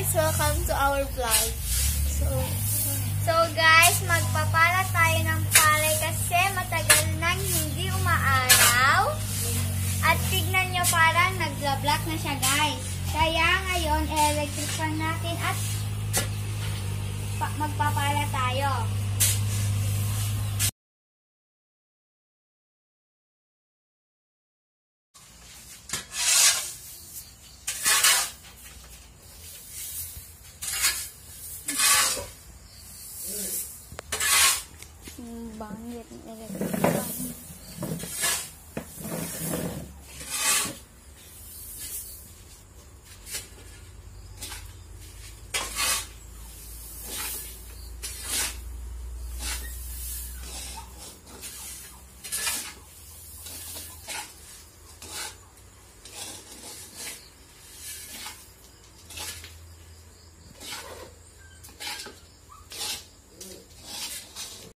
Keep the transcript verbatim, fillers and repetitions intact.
guys! Welcome to our vlog. So, So guys, magpapala tayo ng palay kasi matagal nang hindi umaaraw. At tignan nyo, parang nagla-black na siya guys. Kaya ngayon, electric fan natin at magpapala tayo. Bangit ng electric.